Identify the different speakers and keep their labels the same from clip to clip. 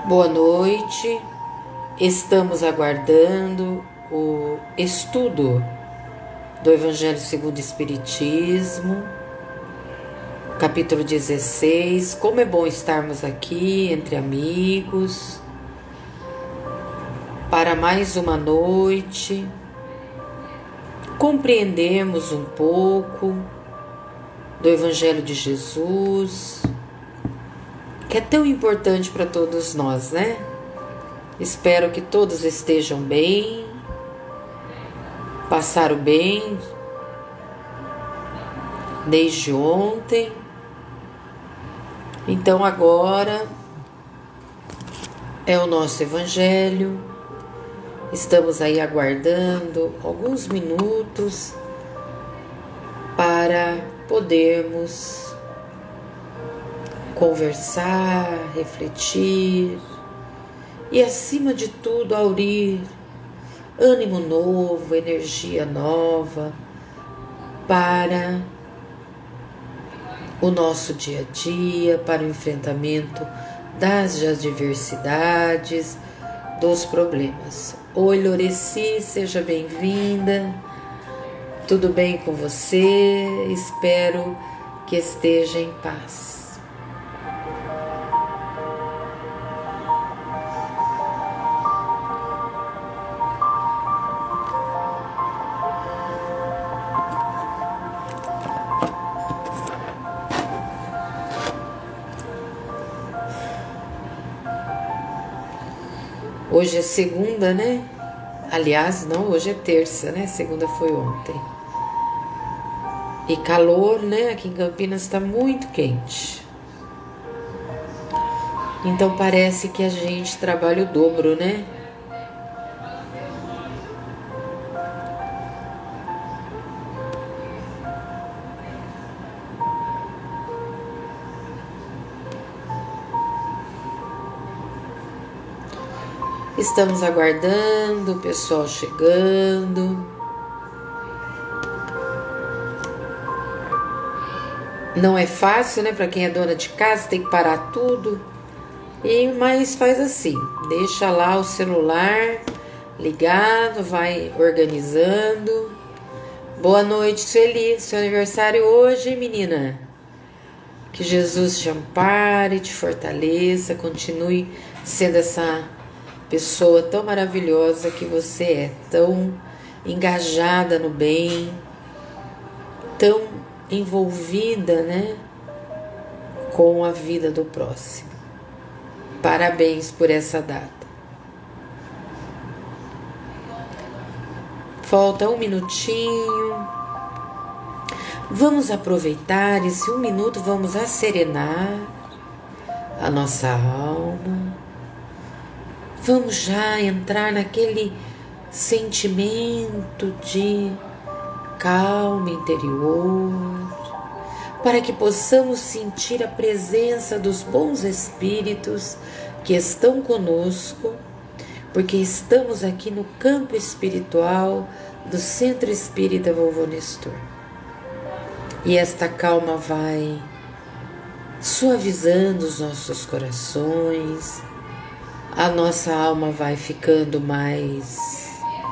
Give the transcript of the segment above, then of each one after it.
Speaker 1: Boa noite, estamos aguardando o estudo do Evangelho segundo o Espiritismo, capítulo 16. Como é bom estarmos aqui entre amigos para mais uma noite, compreendermos um pouco do Evangelho de Jesus, que é tão importante para todos nós, né? Espero que todos estejam bem, passaram bem desde ontem. Então agora é o nosso Evangelho. Estamos aí aguardando alguns minutos para podermos conversar, refletir e, acima de tudo, aurir ânimo novo, energia nova para o nosso dia a dia, para o enfrentamento das adversidades, dos problemas. Oi, Loreci, seja bem-vinda. Tudo bem com você? Espero que esteja em paz. Hoje é segunda, né? Aliás, não, hoje é terça, né? Segunda foi ontem. E calor, né? Aqui em Campinas está muito quente. Então parece que a gente trabalha o dobro, né? Estamos aguardando o pessoal chegando. Não é fácil, né? Para quem é dona de casa, tem que parar tudo. Mas faz assim, deixa lá o celular ligado, vai organizando. Boa noite, Sueli. Seu aniversário hoje, menina. Que Jesus te ampare, te fortaleça, continue sendo essa pessoa tão maravilhosa que você é, tão engajada no bem, tão envolvida, né, com a vida do próximo. Parabéns por essa data. Falta um minutinho. Vamos aproveitar esse um minuto, vamos asserenar a nossa alma. Vamos já entrar naquele sentimento de calma interior, para que possamos sentir a presença dos bons espíritos que estão conosco, porque estamos aqui no campo espiritual do Centro Espírita Vovô Nestor. E esta calma vai suavizando os nossos corações, a nossa alma vai ficando mais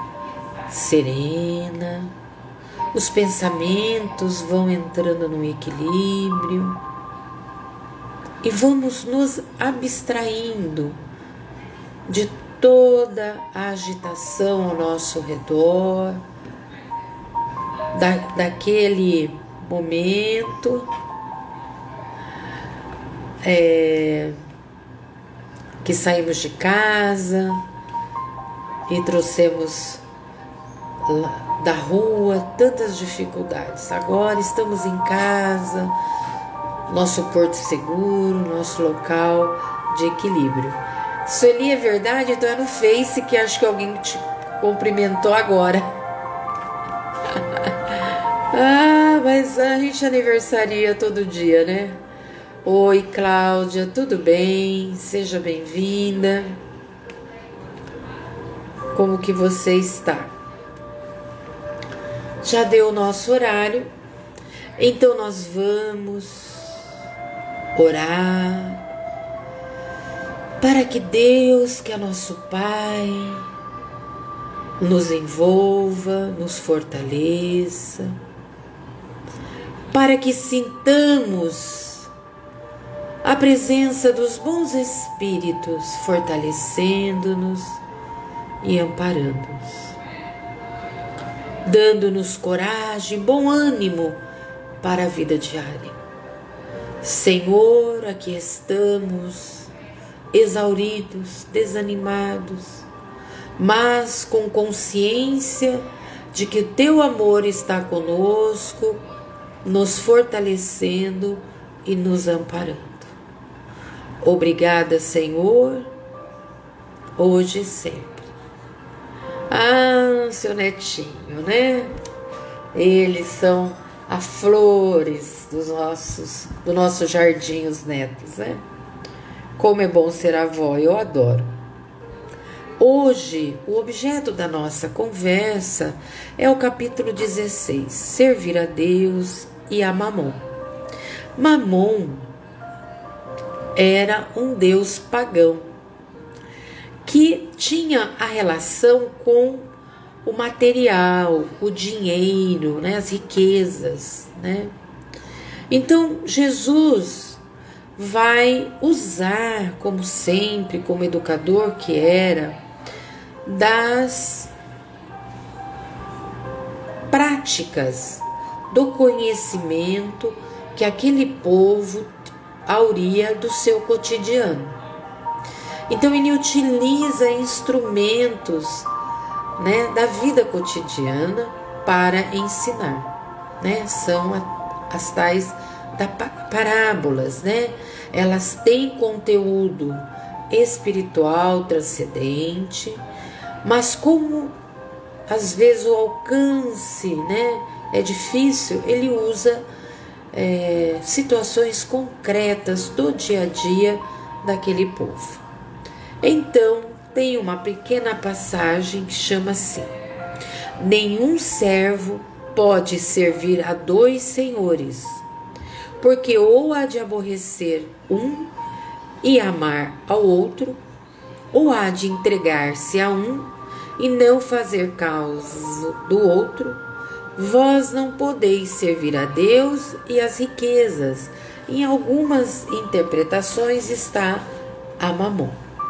Speaker 1: serena, os pensamentos vão entrando no equilíbrio e vamos nos abstraindo de toda a agitação ao nosso redor, daquele momento que saímos de casa e trouxemos da rua tantas dificuldades. Agora estamos em casa, nosso porto seguro, nosso local de equilíbrio. Sueli, é verdade? Então é no Face que acho que alguém te cumprimentou agora. Mas a gente aniversaria todo dia, né? Oi, Cláudia, tudo bem? Seja bem-vinda. Como que você está? Já deu o nosso horário, então nós vamos orar, para que Deus, que é nosso Pai, nos envolva, nos fortaleça, para que sintamos a presença dos bons espíritos fortalecendo-nos e amparando-nos, dando-nos coragem, bom ânimo para a vida diária. Senhor, aqui estamos, exauridos, desanimados, mas com consciência de que o Teu amor está conosco, nos fortalecendo e nos amparando. Obrigada, Senhor, hoje e sempre. Ah, seu netinho, né? Eles são as flores do nosso jardim, os netos, né? Como é bom ser avó, eu adoro. Hoje, o objeto da nossa conversa é o capítulo 16, Servir a Deus e a Mamon. Mamon era um deus pagão que tinha a relação com o material, o dinheiro, né, as riquezas, né? Então, Jesus vai usar, como sempre, como educador que era, das práticas do conhecimento que aquele povo auria do seu cotidiano. Então ele utiliza instrumentos, né, da vida cotidiana para ensinar, né? São as tais parábolas, né? Elas têm conteúdo espiritual transcendente, mas como às vezes o alcance, né, é difícil, ele usa situações concretas do dia a dia daquele povo. Então tem uma pequena passagem que chama assim: nenhum servo pode servir a dois senhores, porque ou há de aborrecer um e amar ao outro, ou há de entregar-se a um e não fazer caso do outro. Vós não podeis servir a Deus e as riquezas. Em algumas interpretações está a Mamon.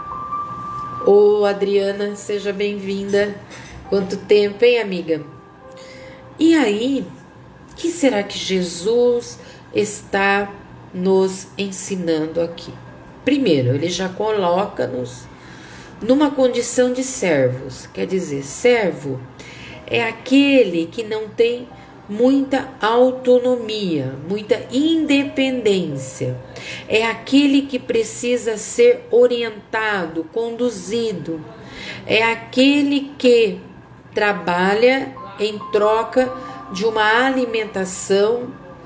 Speaker 1: Ô Adriana, seja bem-vinda. Quanto tempo, hein, amiga? E aí, o que será que Jesus está nos ensinando aqui? Primeiro, ele já coloca-nos numa condição de servos. Quer dizer, servo é aquele que não tem muita autonomia, muita independência. É aquele que precisa ser orientado, conduzido. É aquele que trabalha em troca de uma alimentação,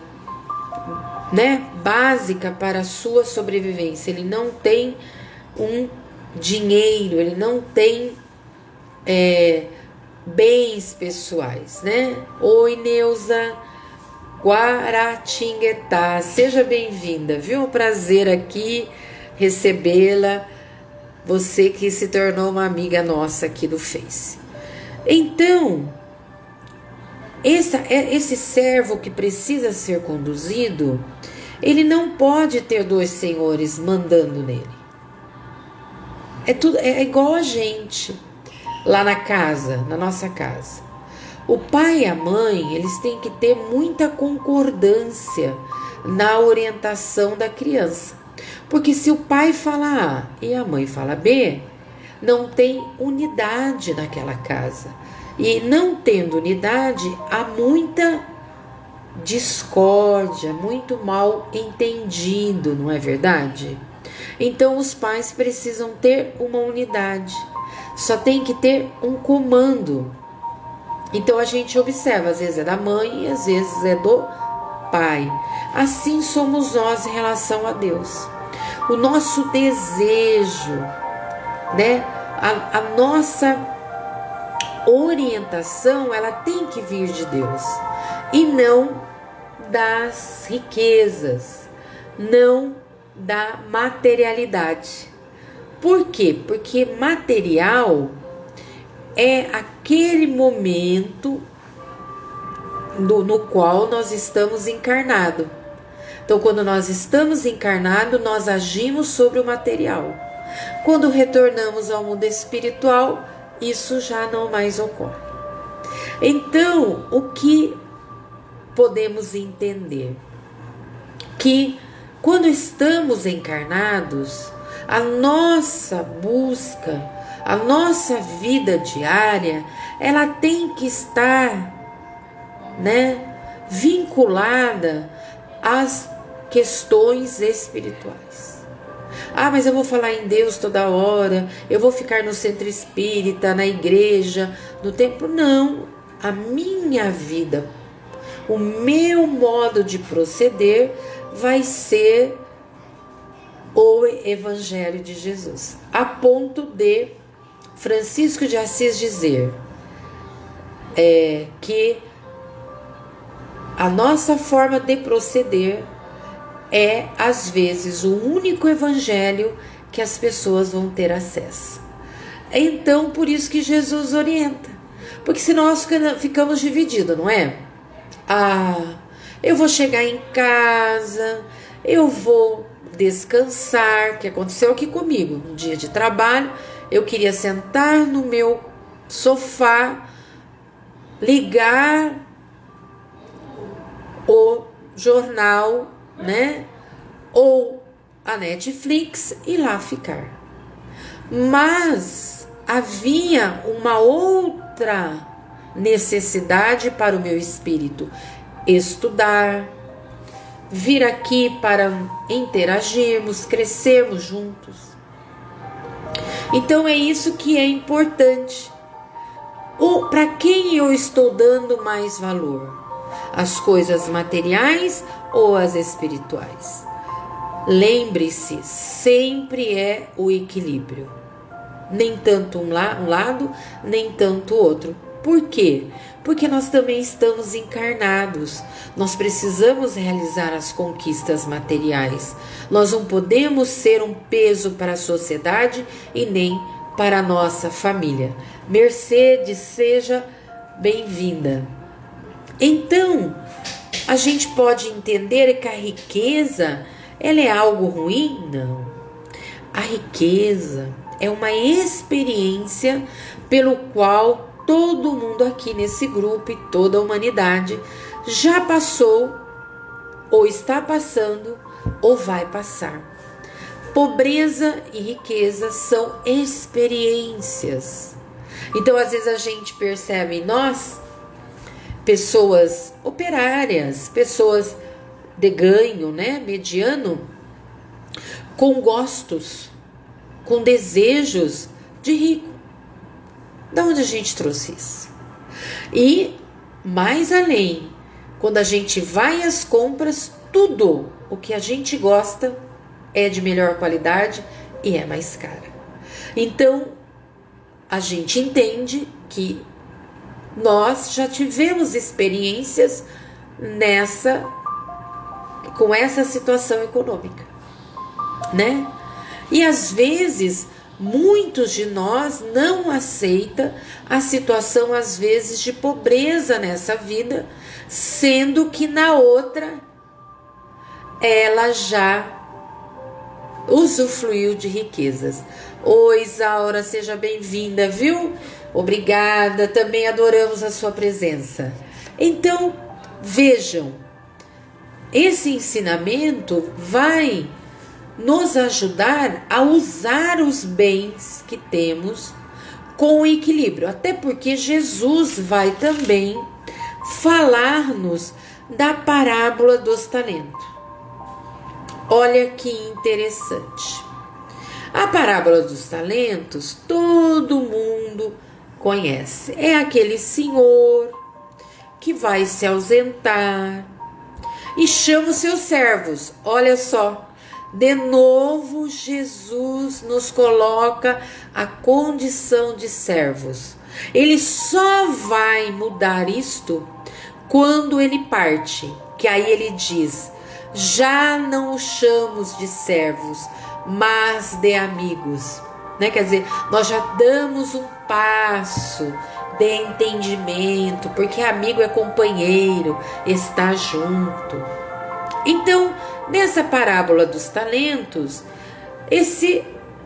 Speaker 1: né, básica para a sua sobrevivência. Ele não tem um dinheiro, ele não tem bens pessoais, né? Oi, Neuza Guaratinguetá, seja bem-vinda, viu? Um prazer aqui recebê-la, você que se tornou uma amiga nossa aqui do Face. Então, esse servo que precisa ser conduzido, ele não pode ter dois senhores mandando nele. É igual a gente lá na casa, na nossa casa. O pai e a mãe, eles têm que ter muita concordância na orientação da criança. Porque se o pai fala A e a mãe fala B, não tem unidade naquela casa. E não tendo unidade, há muita discórdia, muito mal entendido, não é verdade? Então os pais precisam ter uma unidade. Só tem que ter um comando. Então a gente observa, às vezes é da mãe e às vezes é do pai. Assim somos nós em relação a Deus. O nosso desejo, né? A nossa orientação, ela tem que vir de Deus e não das riquezas, não da materialidade. Por quê? Porque material é aquele momento no qual nós estamos encarnados. Então, quando nós estamos encarnados, nós agimos sobre o material. Quando retornamos ao mundo espiritual, isso já não mais ocorre. Então, o que podemos entender? Que quando estamos encarnados, a nossa busca, a nossa vida diária, ela tem que estar, vinculada às questões espirituais. Ah, mas eu vou falar em Deus toda hora, eu vou ficar no centro espírita, na igreja, no templo. Não, a minha vida, o meu modo de proceder vai ser o Evangelho de Jesus. A ponto de Francisco de Assis dizer que a nossa forma de proceder é, às vezes, o único evangelho que as pessoas vão ter acesso. Então, por isso que Jesus orienta. Porque senão nós ficamos divididos, não é? Eu vou chegar em casa, eu vou descansar, que aconteceu aqui comigo. Um dia de trabalho, eu queria sentar no meu sofá, ligar o jornal, ou a Netflix e lá ficar. Mas havia uma outra necessidade para o meu espírito: estudar, vir aqui para interagirmos, crescermos juntos. Então é isso que é importante. Para quem eu estou dando mais valor? As coisas materiais ou as espirituais? Lembre-se, sempre é o equilíbrio. Nem tanto um lado, nem tanto o outro. Por quê? Porque nós também estamos encarnados. Nós precisamos realizar as conquistas materiais. Nós não podemos ser um peso para a sociedade e nem para a nossa família. Mercedes, seja bem-vinda. Então, a gente pode entender que a riqueza, ela é algo ruim? Não. A riqueza é uma experiência pelo qual todo mundo aqui nesse grupo e toda a humanidade já passou, ou está passando, ou vai passar. Pobreza e riqueza são experiências. Então, às vezes a gente percebe em nós pessoas operárias, pessoas de ganho, mediano, com gostos, com desejos de rico. Da onde a gente trouxe isso? E mais além, quando a gente vai às compras, tudo o que a gente gosta é de melhor qualidade e é mais caro. Então, a gente entende que nós já tivemos experiências com essa situação econômica, E às vezes, muitos de nós não aceitam a situação, às vezes, de pobreza nessa vida, sendo que na outra, ela já usufruiu de riquezas. Oi, Isaura, seja bem-vinda, viu? Obrigada, também adoramos a sua presença. Então, vejam, esse ensinamento vai nos ajudar a usar os bens que temos com equilíbrio. Até porque Jesus vai também falar-nos da parábola dos talentos. Olha que interessante. A parábola dos talentos, todo mundo conhece. É aquele senhor que vai se ausentar e chama os seus servos. Olha só, de novo Jesus nos coloca a condição de servos. Ele só vai mudar isto quando ele parte, que aí ele diz: já não os chamo de servos, mas de amigos. né? Quer dizer, nós já damos um passo de entendimento, porque amigo é companheiro, está junto. Então, nessa parábola dos talentos, esse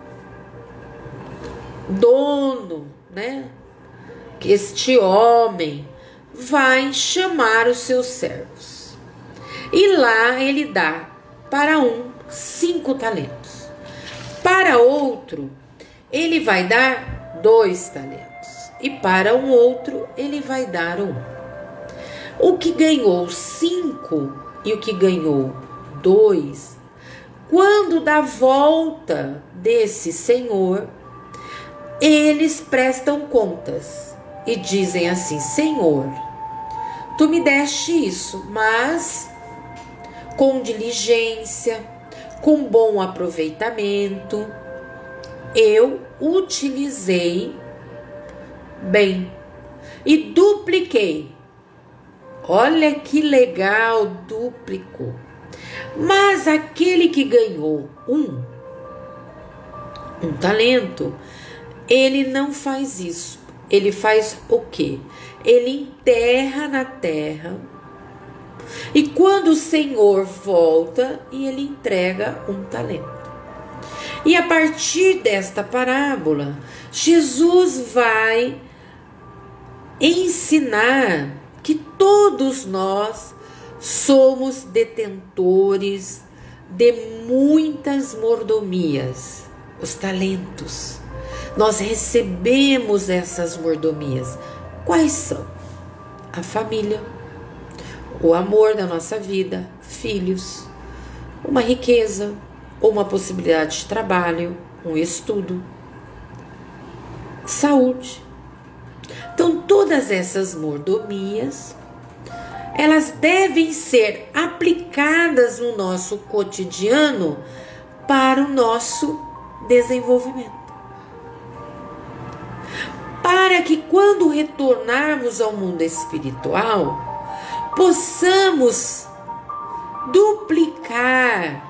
Speaker 1: dono, né, este homem vai chamar os seus servos. E lá ele dá para um 5 talentos. Para outro, ele vai dar 2 talentos. E para um outro, ele vai dar 1. O que ganhou 5 e o que ganhou 2, quando dá volta desse senhor, eles prestam contas e dizem assim: Senhor, tu me deste isso, mas com diligência, com bom aproveitamento, eu utilizei bem e dupliquei. Olha que legal, duplicou. Mas aquele que ganhou um talento, ele não faz isso. Ele faz o quê? Ele enterra na terra. E quando o Senhor volta, e ele entrega um talento. E a partir desta parábola, Jesus vai ensinar que todos nós somos detentores de muitas mordomias, os talentos. Nós recebemos essas mordomias. Quais são? A família, o amor da nossa vida, filhos, uma riqueza, ou uma possibilidade de trabalho, um estudo, saúde. Então, todas essas mordomias, elas devem ser aplicadas no nosso cotidiano para o nosso desenvolvimento. Para que quando retornarmos ao mundo espiritual, possamos duplicar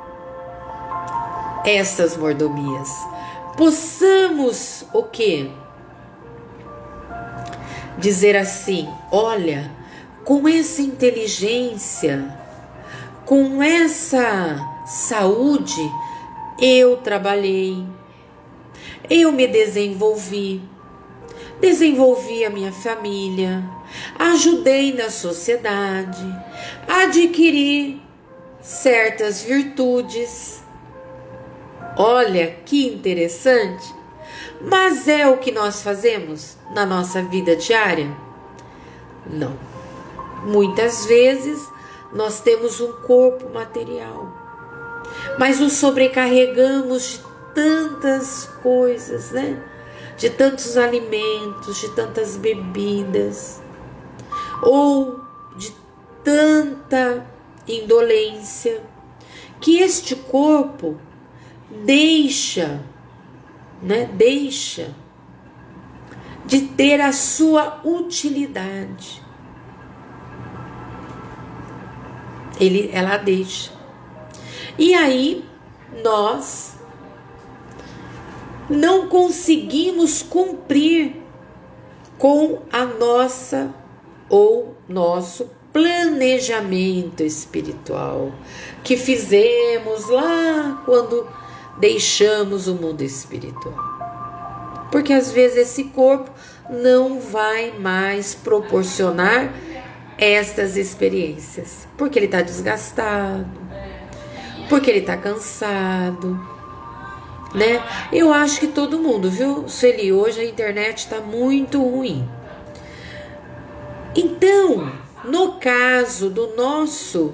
Speaker 1: essas mordomias. Possamos o quê? Dizer assim: olha, com essa inteligência, com essa saúde, eu trabalhei, eu me desenvolvi a minha família, ajudei na sociedade, adquiri certas virtudes. Olha que interessante. Mas é o que nós fazemos na nossa vida diária? Não. Muitas vezes nós temos um corpo material, mas o sobrecarregamos de tantas coisas, né? De tantos alimentos, de tantas bebidas, ou de tanta indolência, que este corpo deixa de ter a sua utilidade. Ela deixa. E aí nós não conseguimos cumprir com a nossa ou nosso planejamento espiritual que fizemos lá quando deixamos o mundo espiritual. Porque às vezes esse corpo não vai mais proporcionar estas experiências, porque ele está desgastado, porque ele está cansado, né? Eu acho que todo mundo, viu, Sueli? Hoje a internet está muito ruim. Então, no caso do nosso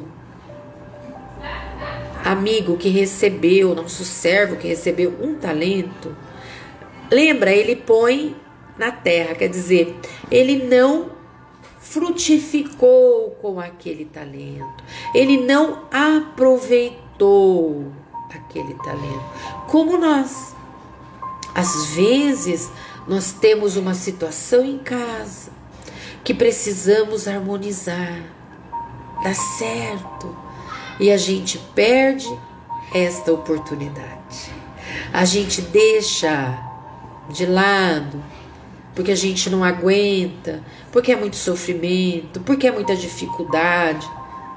Speaker 1: amigo que recebeu, nosso servo que recebeu um talento, lembra, ele põe na terra, quer dizer, ele não frutificou com aquele talento, ele não aproveitou aquele talento. Como nós, às vezes, nós temos uma situação em casa que precisamos harmonizar, dar certo, e a gente perde esta oportunidade. a gente deixa de lado, porque a gente não aguenta, porque é muito sofrimento, porque é muita dificuldade.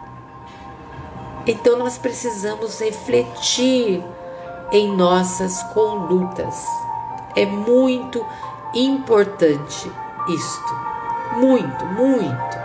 Speaker 1: Então nós precisamos refletir em nossas condutas. É muito importante isto. Muito, muito.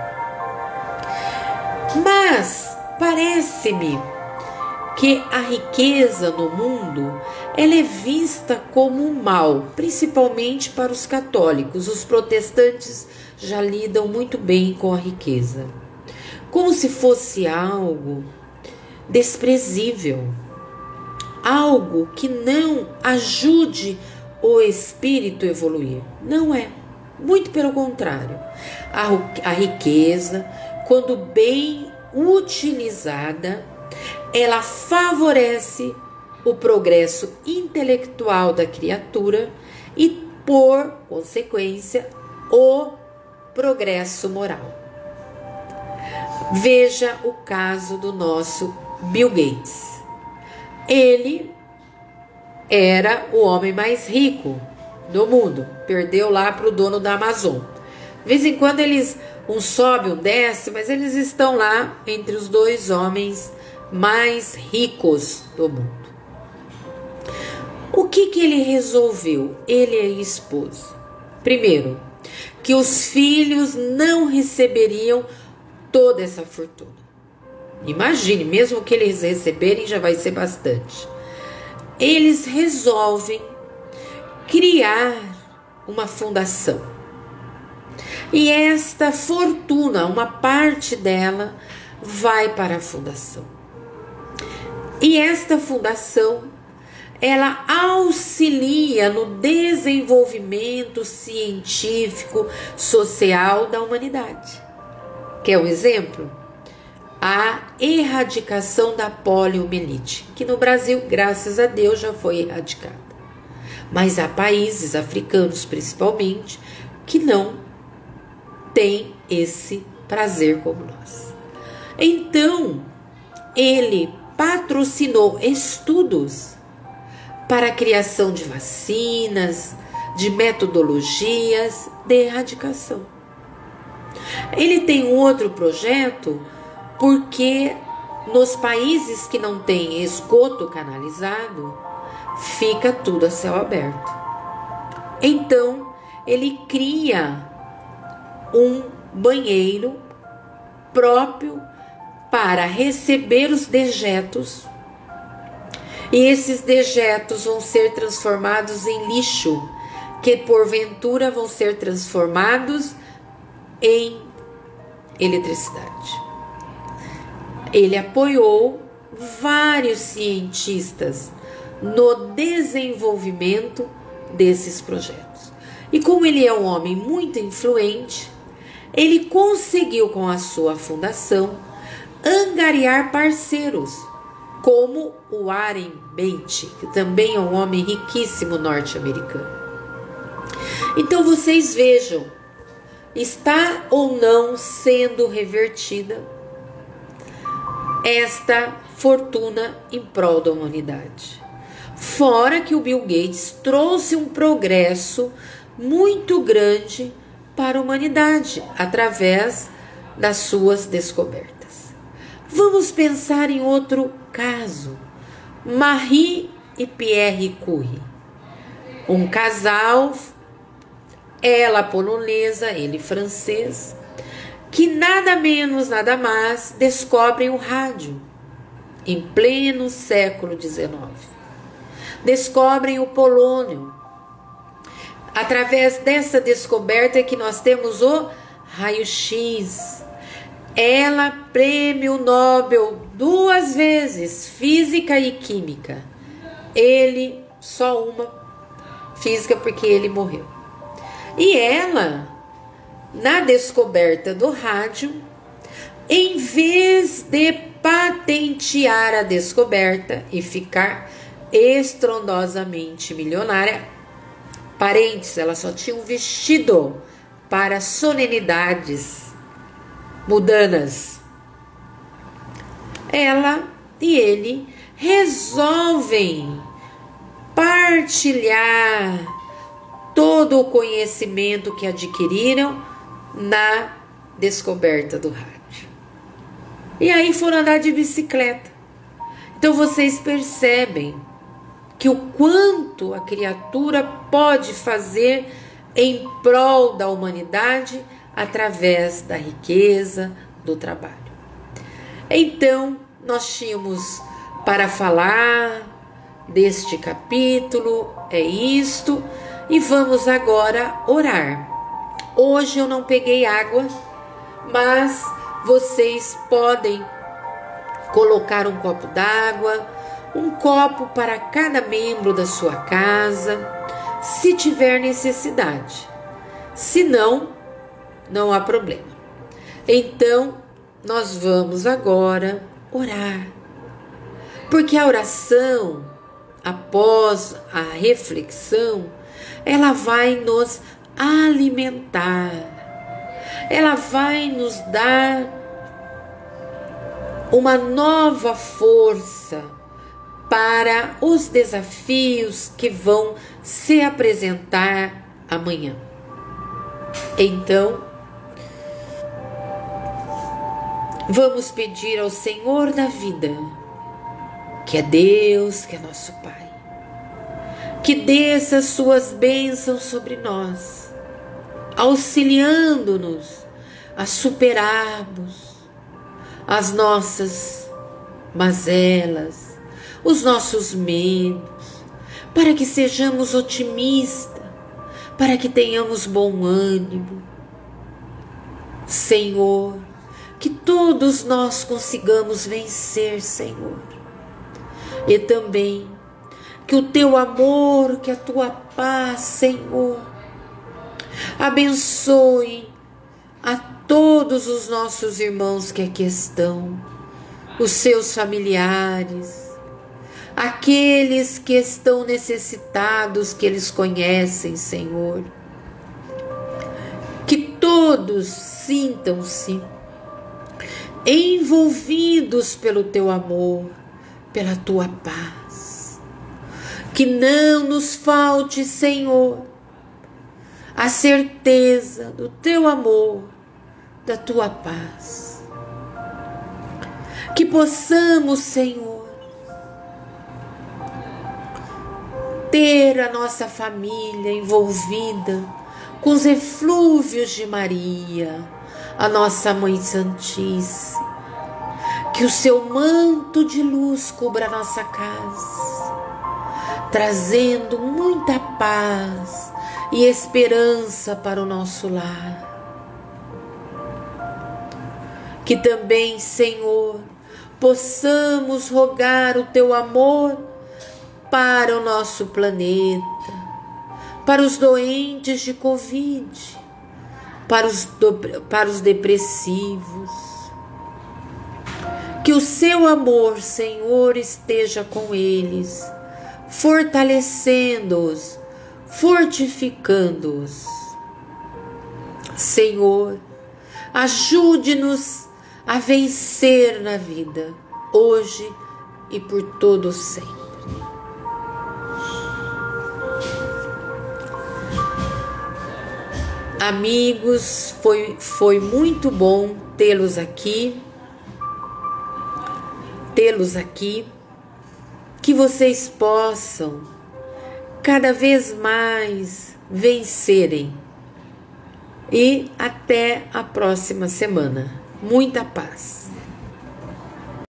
Speaker 1: Mas parece-me que a riqueza no mundo ela é vista como um mal, principalmente para os católicos. Os protestantes já lidam muito bem com a riqueza, como se fosse algo desprezível, algo que não ajude o espírito a evoluir. Não é, muito pelo contrário. A riqueza, quando bem utilizada, ela favorece o progresso intelectual da criatura e, por consequência, o progresso moral. Veja o caso do nosso Bill Gates. Ele era o homem mais rico do mundo, perdeu lá para o dono da Amazon. De vez em quando um sobe, um desce, mas eles estão lá entre os dois homens mais ricos do mundo. O que ele resolveu? Ele e a esposa. Primeiro, que os filhos não receberiam toda essa fortuna. Imagine, mesmo que eles receberem, já vai ser bastante. Eles resolvem criar uma fundação. E esta fortuna, uma parte dela, vai para a fundação. E esta fundação, ela auxilia no desenvolvimento científico, social da humanidade. Quer um exemplo? A erradicação da poliomielite, que no Brasil, graças a Deus, já foi erradicada. Mas há países africanos, principalmente, que não têm esse prazer como nós. Então, ele patrocinou estudos para a criação de vacinas, de metodologias de erradicação. Ele tem um outro projeto porque nos países que não tem esgoto canalizado, fica tudo a céu aberto. Então, ele cria um banheiro próprio para receber os dejetos, e esses dejetos vão ser transformados em lixo, que porventura vão ser transformados em eletricidade. Ele apoiou vários cientistas no desenvolvimento desses projetos. E como ele é um homem muito influente, ele conseguiu com a sua fundação angariar parceiros, como o Warren Buffett, que também é um homem riquíssimo norte-americano. Então vocês vejam, está ou não sendo revertida esta fortuna em prol da humanidade. Fora que o Bill Gates trouxe um progresso muito grande para a humanidade através das suas descobertas. Vamos pensar em outro caso. Marie e Pierre Curie. Um casal, ela polonesa, ele francês, que nada menos, nada mais, descobrem o rádio em pleno século XIX. Descobrem o polônio. Através dessa descoberta é que nós temos o raio-x. Ela, prêmio Nobel 2 vezes, física e química. Ele, só uma, física, porque ele morreu. E ela, na descoberta do rádio, em vez de patentear a descoberta e ficar estrondosamente milionária, parentes, ela só tinha um vestido para solenidades mundanas. Ela e ele resolvem partilhar todo o conhecimento que adquiriram na descoberta do rádio. E aí foram andar de bicicleta. Então vocês percebem que o quanto a criatura pode fazer em prol da humanidade através da riqueza do trabalho. Então, nós tínhamos para falar deste capítulo, é isto, e vamos agora orar. Hoje eu não peguei água, mas vocês podem colocar um copo d'água, um copo para cada membro da sua casa, se tiver necessidade. Se não, não há problema. Então, nós vamos agora orar. Porque a oração, após a reflexão, ela vai nos alimentar. Ela vai nos dar uma nova força para os desafios que vão se apresentar amanhã. Então, vamos pedir ao Senhor da vida, que é Deus, que é nosso Pai, que desça as suas bênçãos sobre nós, auxiliando-nos a superarmos as nossas mazelas, os nossos medos, para que sejamos otimistas, para que tenhamos bom ânimo. Senhor, que todos nós consigamos vencer, Senhor. E também que o teu amor, que a tua paz, Senhor, abençoe a todos os nossos irmãos que aqui estão, os seus familiares, aqueles que estão necessitados, que eles conhecem, Senhor. Que todos sintam-se envolvidos pelo teu amor, pela tua paz. Que não nos falte, Senhor, a certeza do teu amor, da tua paz. Que possamos, Senhor, ter a nossa família envolvida com os eflúvios de Maria, a nossa Mãe Santíssima. Que o seu manto de luz cubra a nossa casa, trazendo muita paz e esperança para o nosso lar. Que também, Senhor, possamos rogar o teu amor para o nosso planeta, para os doentes de Covid, para os depressivos. Que o seu amor, Senhor, esteja com eles, fortalecendo-os, fortificando-os. Senhor, ajude-nos a vencer na vida, hoje e por todo sempre. Amigos, foi muito bom tê-los aqui. Que vocês possam cada vez mais vencerem. E até a próxima semana. Muita paz.